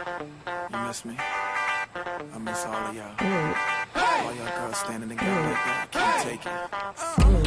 You miss me? I miss all of y'all. All y'all girls standing together like that. I can't take it.